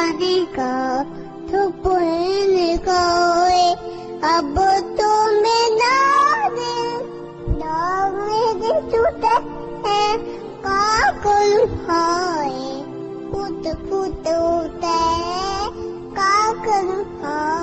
का तो पुण्य कोई अब तो मैं दाग मेरे टूटे हैं का करूं हाय पुत पुत उठे का करूं हाय।